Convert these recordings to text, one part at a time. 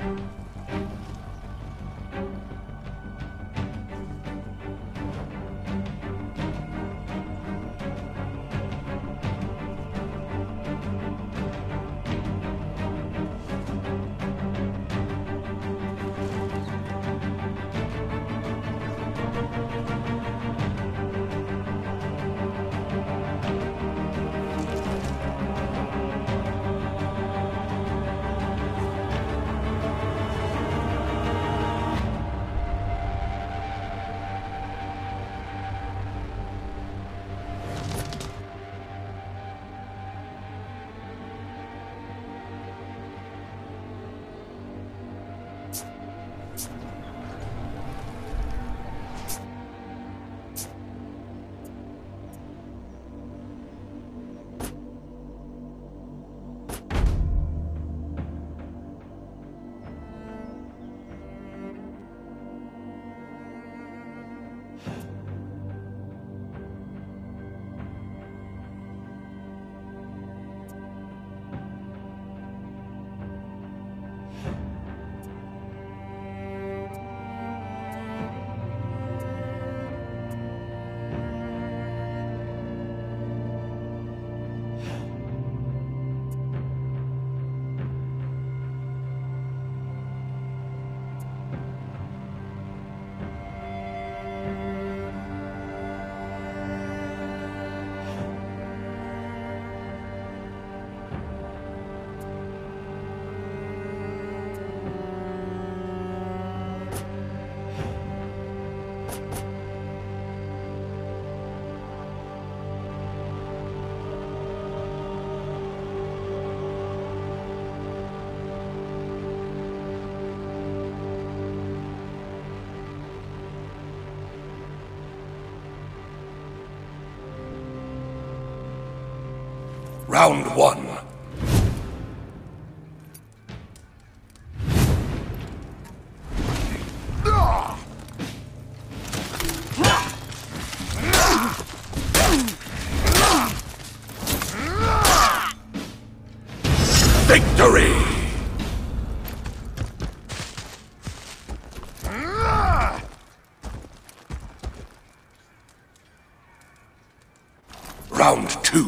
Round one. Victory! Round two.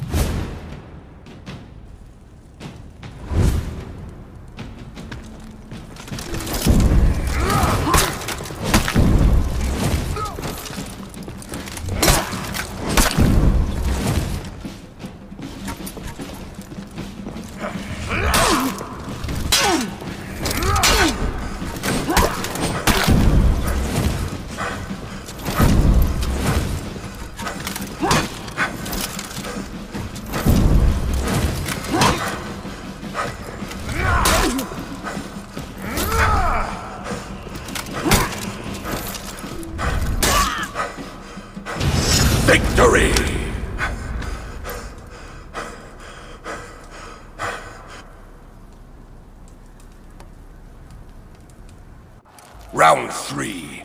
Victory! Round three.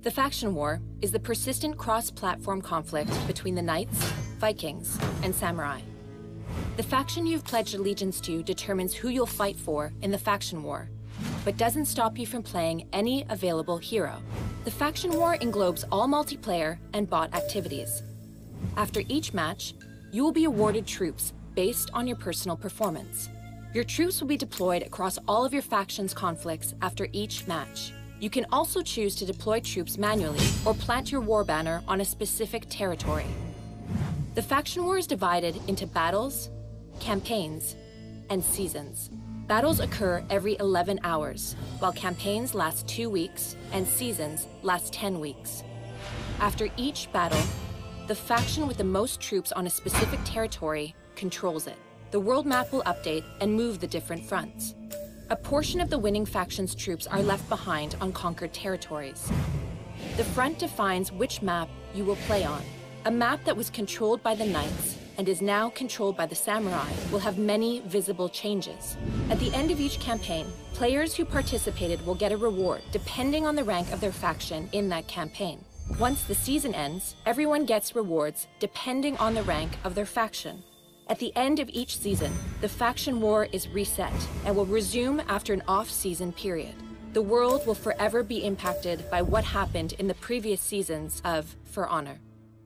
The Faction War is the persistent cross-platform conflict between the Knights, Vikings, and Samurai. The faction you've pledged allegiance to determines who you'll fight for in the Faction War, but doesn't stop you from playing any available hero. The Faction War englobes all multiplayer and bot activities. After each match, you will be awarded troops based on your personal performance. Your troops will be deployed across all of your faction's conflicts after each match. You can also choose to deploy troops manually or plant your war banner on a specific territory. The Faction War is divided into battles, campaigns, and seasons. Battles occur every 11 hours, while campaigns last 2 weeks and seasons last 10 weeks. After each battle, the faction with the most troops on a specific territory controls it. The world map will update and move the different fronts. A portion of the winning faction's troops are left behind on conquered territories. The front defines which map you will play on. A map that was controlled by the Knights and is now controlled by the Samurai will have many visible changes. At the end of each campaign, players who participated will get a reward depending on the rank of their faction in that campaign. Once the season ends, everyone gets rewards depending on the rank of their faction. At the end of each season, the Faction War is reset and will resume after an off-season period. The world will forever be impacted by what happened in the previous seasons of For Honor.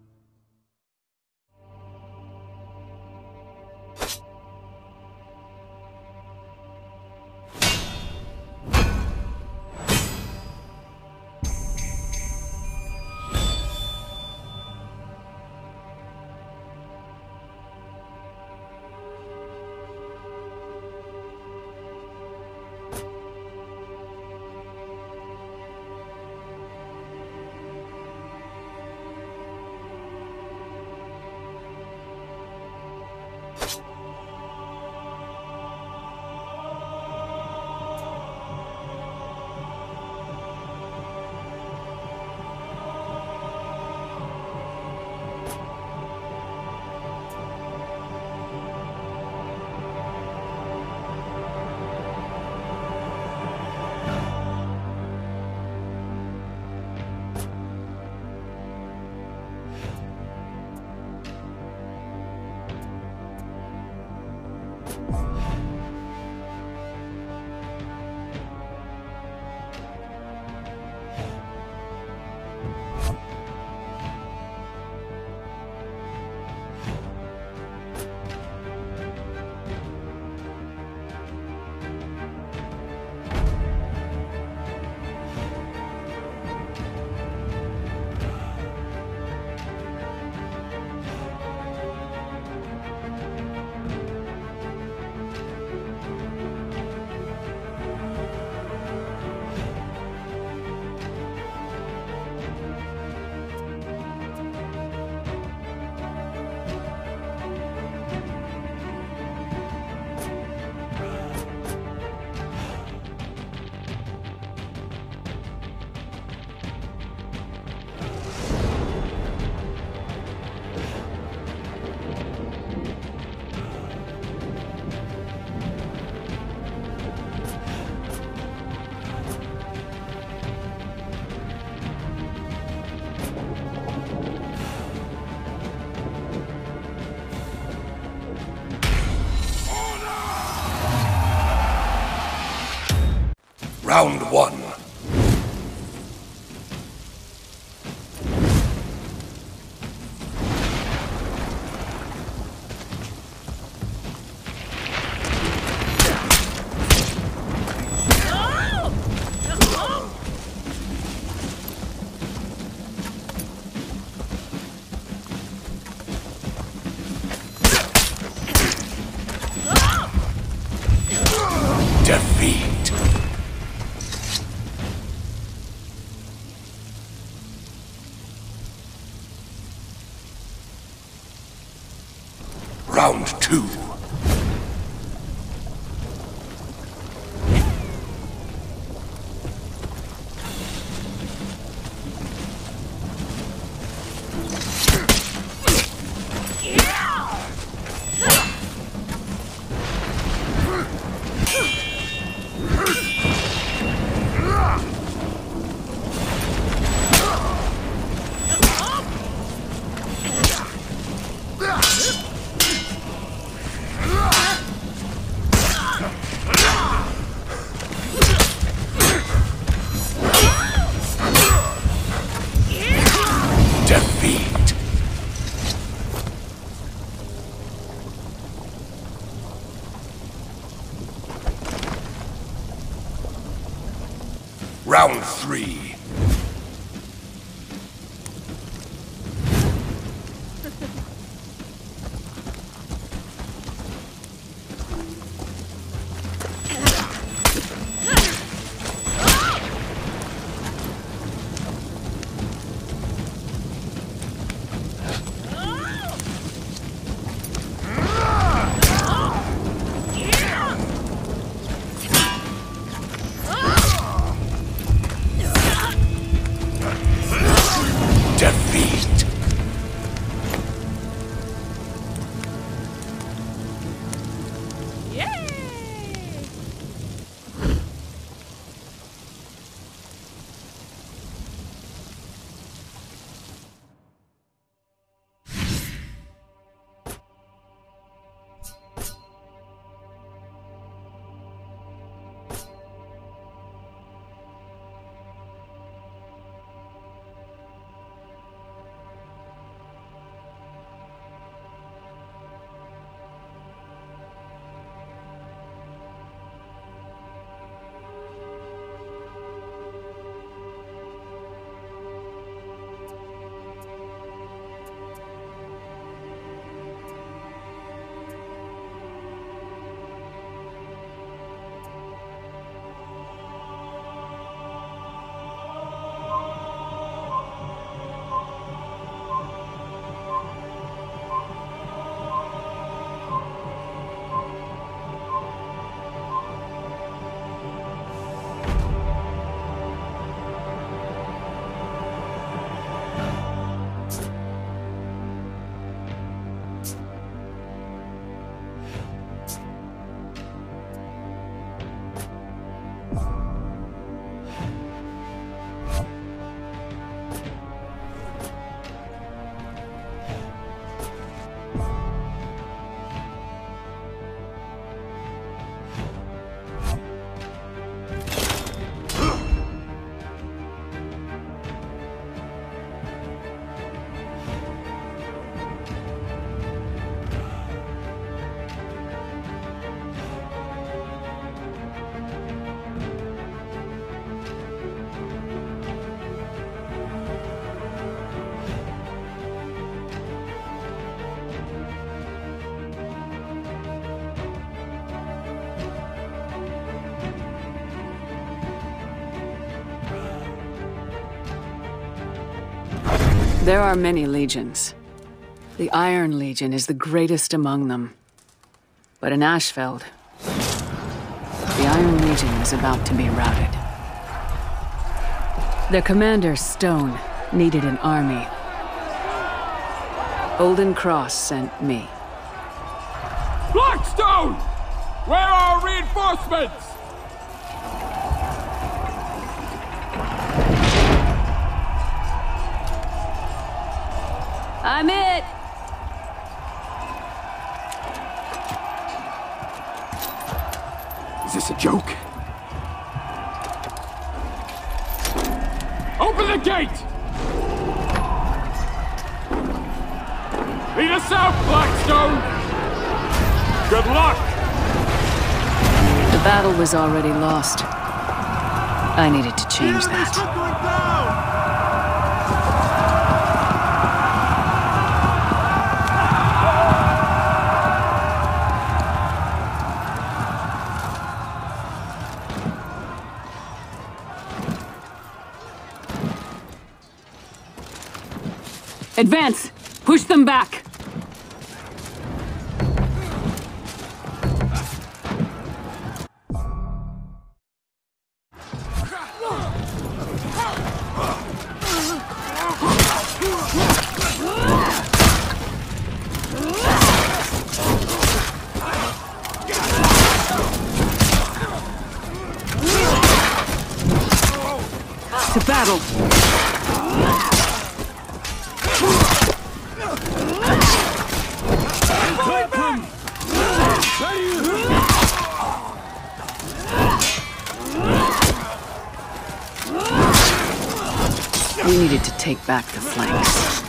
Round one. Defeat. Round two. Round 3. Defeat. There are many legions. The Iron Legion is the greatest among them. But in Ashfeld, the Iron Legion is about to be routed. Their commander, Stone, needed an army. Olden Cross sent me. Blackstone! Where are our reinforcements? I'm it! Is this a joke? Open the gate! Lead us out, Blackstone! Good luck! The battle was already lost. I needed to change that. Advance! Push them back! To battle! We needed to take back the flanks.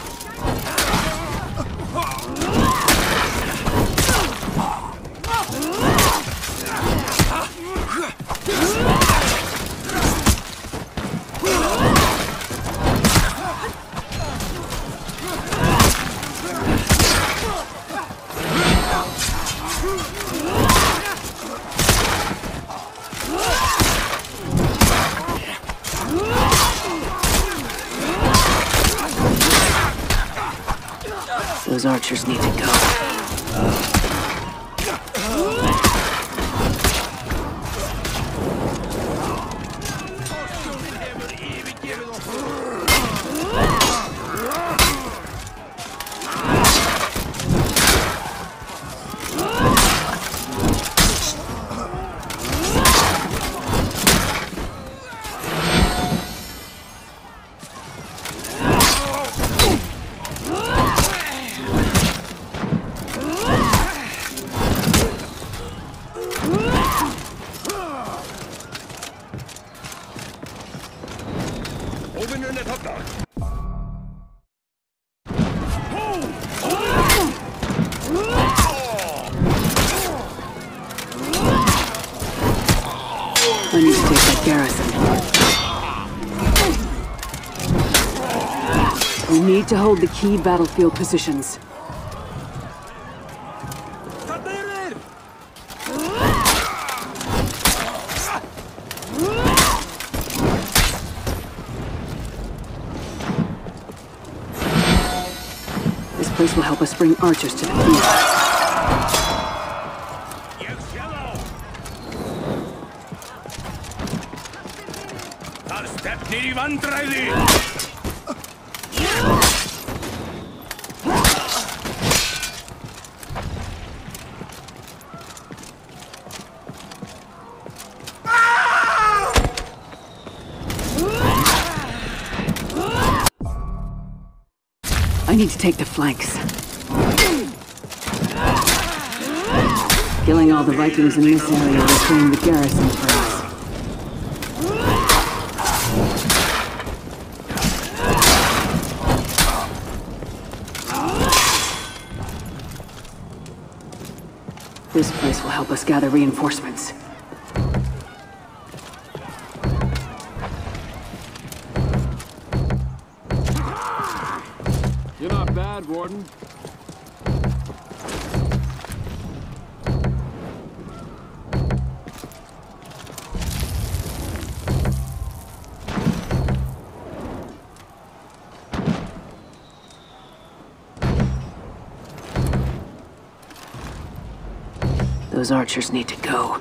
Those archers need to go. I need to take that garrison. We need to hold the key battlefield positions. This place will help us bring archers to the field. I need to take the flanks. Killing all the Vikings in this area will claim the garrison for us. This place will help us gather reinforcements. You're not bad, Warden. Those archers need to go.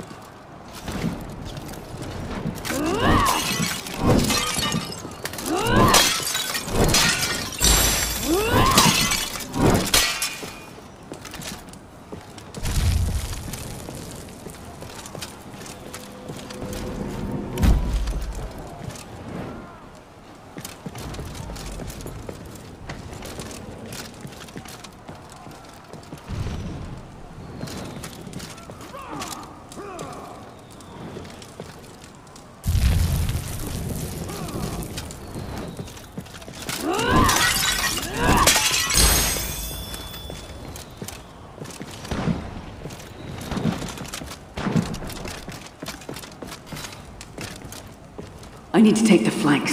I need to take the flanks.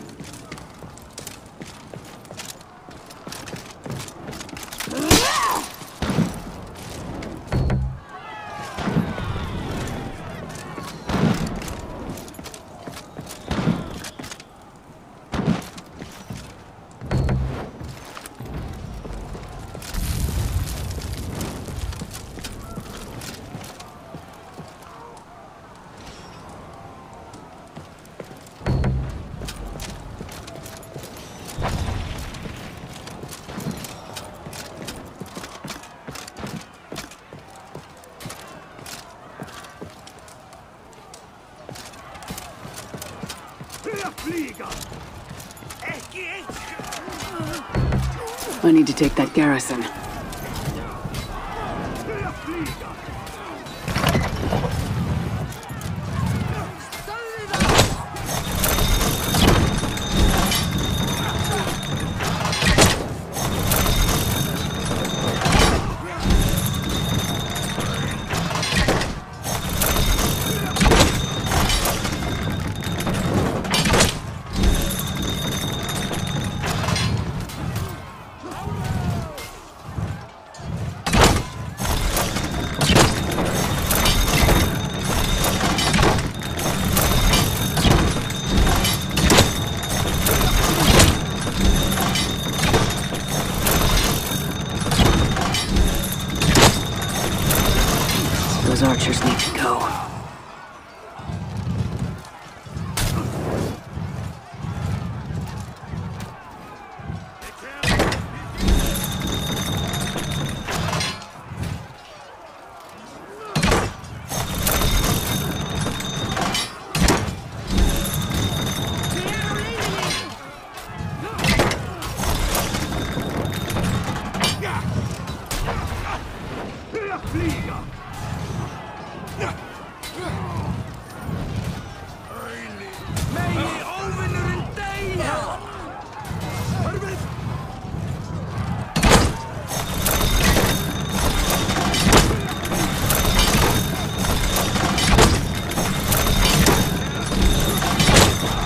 I need to take that garrison.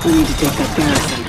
We need to take that garrison.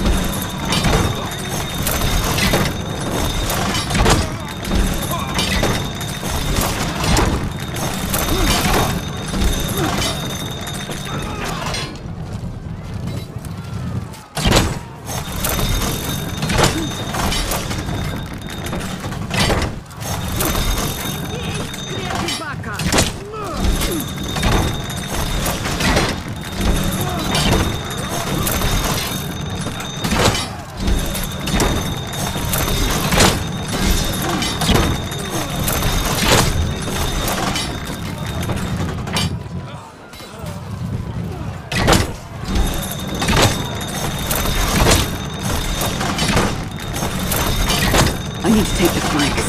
I need to take the flanks.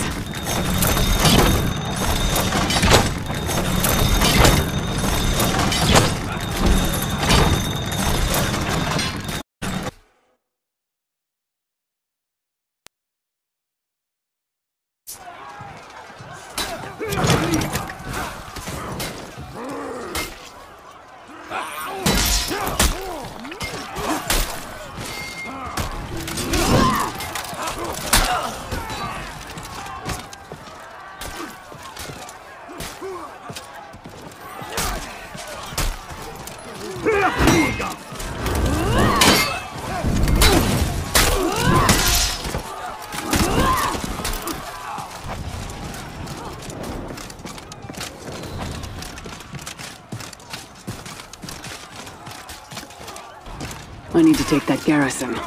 I need to take that garrison.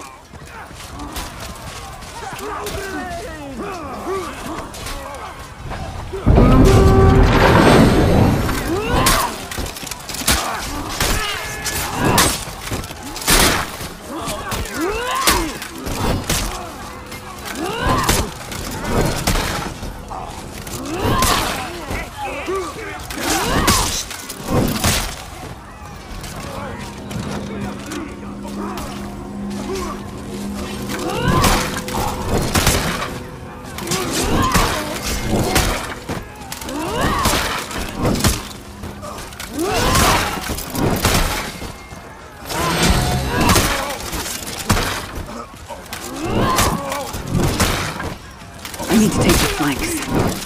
I need to take the flanks.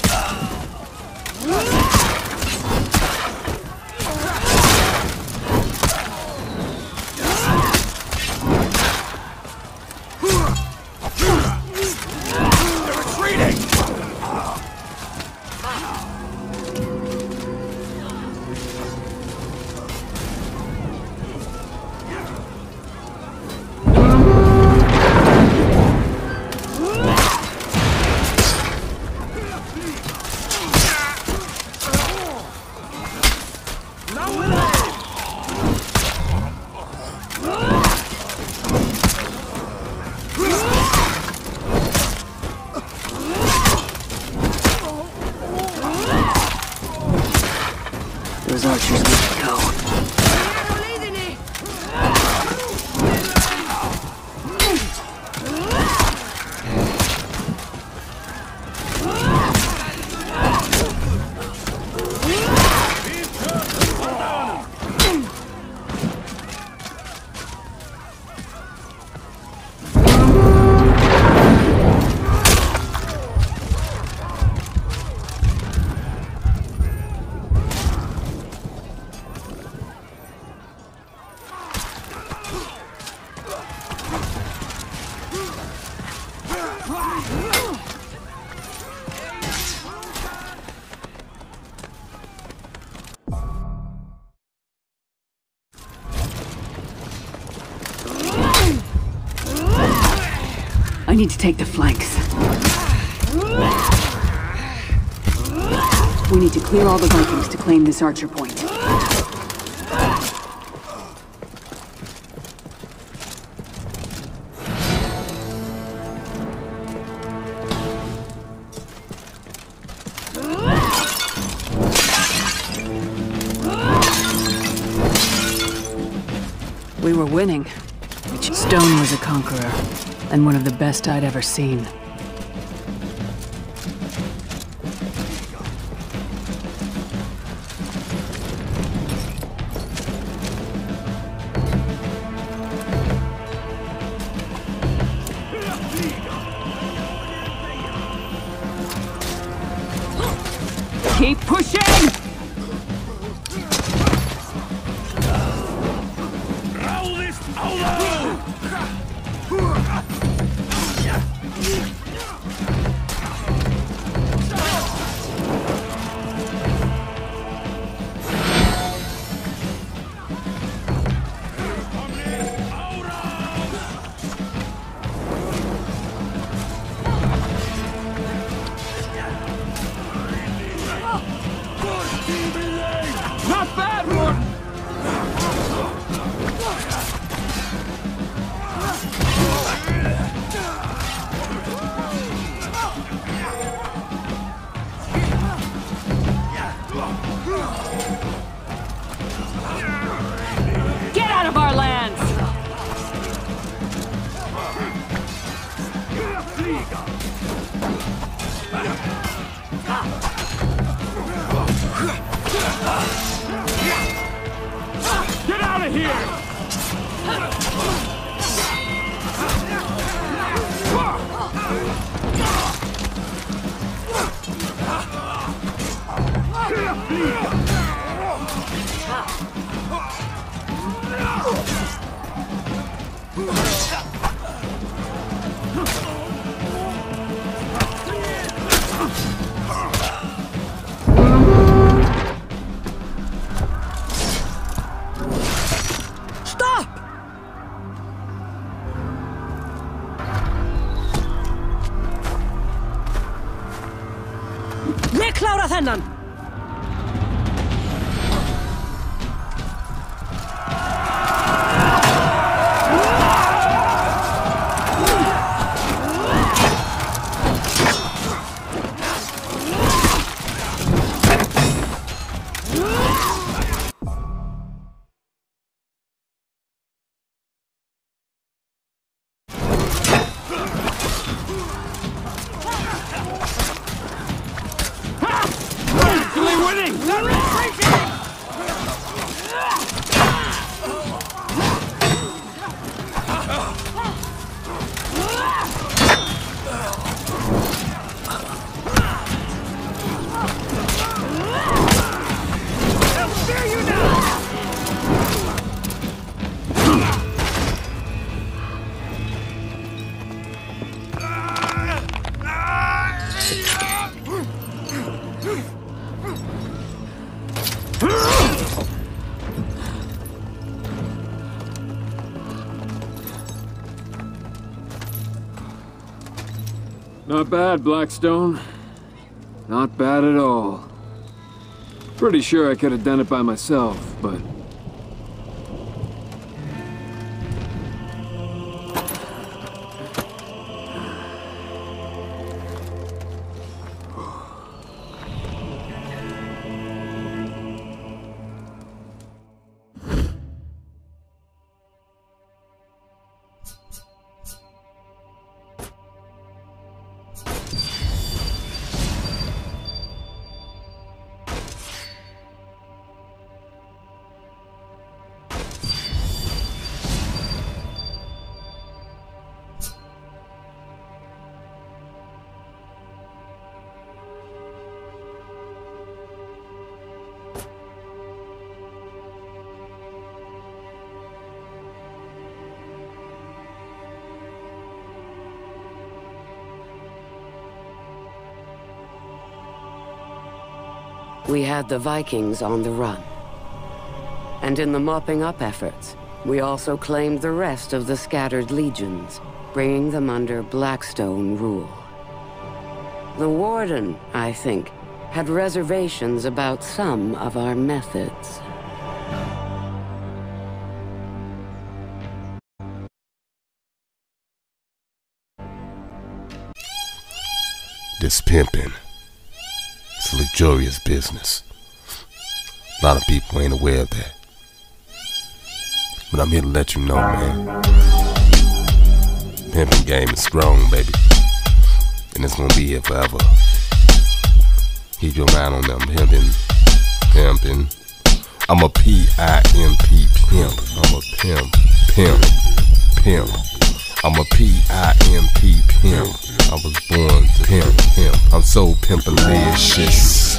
Those archers need to go. I need to take the flanks. We need to clear all the Vikings to claim this archer point. We were winning. Stone was a conqueror, and one of the best I'd ever seen. Not bad, Morton! Get out of our lands! Get out of here! Ég klára þennan! Not bad, Blackstone. Not bad at all. Pretty sure I could have done it by myself, but... We had the Vikings on the run. And in the mopping up efforts, we also claimed the rest of the scattered legions, bringing them under Blackstone rule. The Warden, I think, had reservations about some of our methods. This pimping, it's a luxurious business. A lot of people ain't aware of that. But I'm here to let you know, man. Pimping game is strong, baby. And it's gonna be here forever. Keep your mind on them pimping. I'm a P-I-M-P pimp. I'm a pimp. I'm a P-I-M-P pimp. I was born to pimp. I'm so pimpalicious.